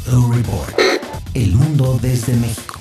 Report. El mundo desde México.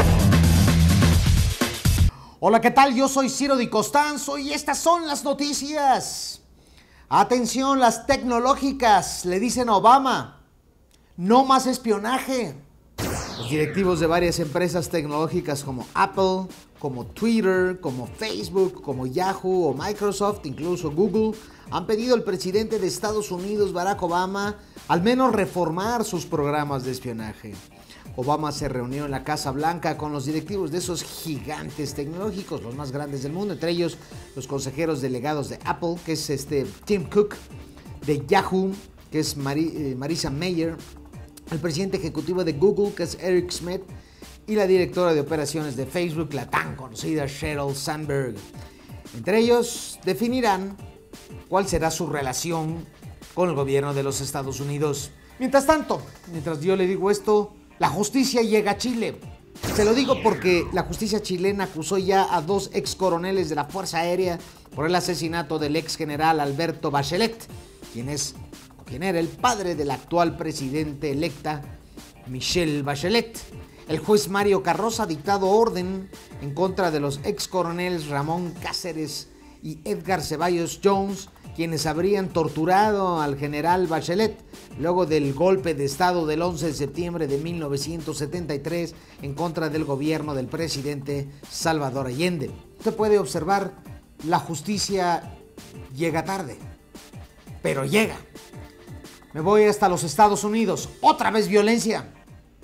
Hola, ¿qué tal? Yo soy Ciro Di Costanzo y estas son las noticias. Atención, las tecnológicas le dicen a Obama, no más espionaje. Los directivos de varias empresas tecnológicas como Apple, como Twitter, como Facebook, como Yahoo o Microsoft, incluso Google, han pedido al presidente de Estados Unidos, Barack Obama, al menos reformar sus programas de espionaje. Obama se reunió en la Casa Blanca con los directivos de esos gigantes tecnológicos, los más grandes del mundo, entre ellos los consejeros delegados de Apple, que es Tim Cook, de Yahoo, que es Marissa Mayer, el presidente ejecutivo de Google, que es Eric Schmidt, y la directora de operaciones de Facebook, la tan conocida Sheryl Sandberg. Entre ellos definirán cuál será su relación con el gobierno de los Estados Unidos. Mientras tanto, mientras yo le digo esto, la justicia llega a Chile. Se lo digo porque la justicia chilena acusó ya a dos ex coroneles de la Fuerza Aérea por el asesinato del ex general Alberto Bachelet, quien era el padre de la actual presidente electa Michelle Bachelet. El juez Mario Carroza ha dictado orden en contra de los ex coroneles Ramón Cáceres y Edgar Ceballos Jones, quienes habrían torturado al general Bachelet luego del golpe de estado del 11 de septiembre de 1973 en contra del gobierno del presidente Salvador Allende. Usted puede observar, la justicia llega tarde, pero llega. Me voy hasta los Estados Unidos. Otra vez violencia.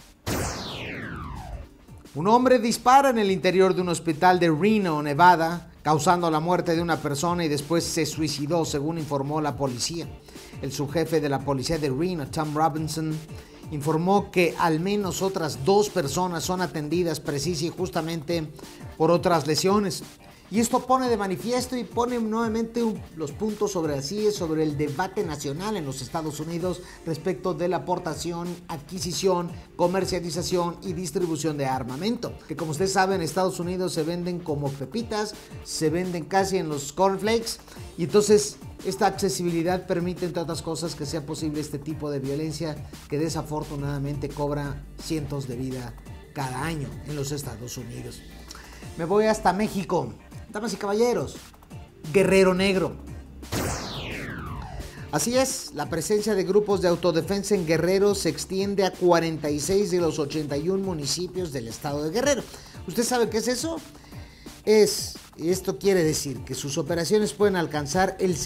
Un hombre dispara en el interior de un hospital de Reno, Nevada, causando la muerte de una persona y después se suicidó, según informó la policía. El subjefe de la policía de Reno, Tom Robinson, informó que al menos otras 2 personas son atendidas precisa y justamente por otras lesiones. Y esto pone de manifiesto y pone nuevamente los puntos sobre el debate nacional en los Estados Unidos respecto de la aportación, adquisición, comercialización y distribución de armamento. Que como ustedes saben, en Estados Unidos se venden como pepitas, se venden casi en los cornflakes. Y entonces esta accesibilidad permite, entre otras cosas, que sea posible este tipo de violencia que desafortunadamente cobra cientos de vidas cada año en los Estados Unidos. Me voy hasta México. Damas y caballeros, Guerrero Negro. Así es, la presencia de grupos de autodefensa en Guerrero se extiende a 46 de los 81 municipios del estado de Guerrero. ¿Usted sabe qué es eso? Esto quiere decir que sus operaciones pueden alcanzar el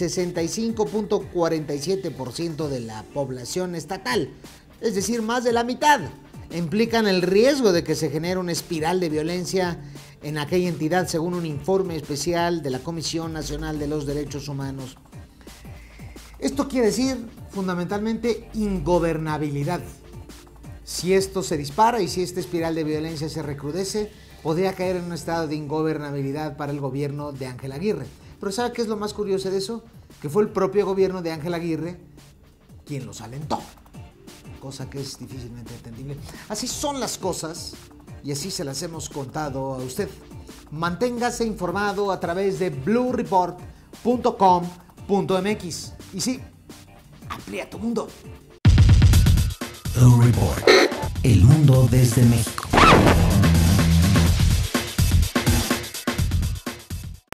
65.47% de la población estatal, es decir, más de la mitad. Implican el riesgo de que se genere una espiral de violencia en aquella entidad, según un informe especial de la Comisión Nacional de los Derechos Humanos. Esto quiere decir, fundamentalmente, ingobernabilidad. Si esto se dispara y si esta espiral de violencia se recrudece, podría caer en un estado de ingobernabilidad para el gobierno de Ángel Aguirre. Pero ¿sabe qué es lo más curioso de eso? Que fue el propio gobierno de Ángel Aguirre quien los alentó, cosa que es difícilmente entendible. Así son las cosas y así se las hemos contado a usted. Manténgase informado a través de bluereport.com.mx. Y sí, amplía tu mundo. Report. El mundo desde México.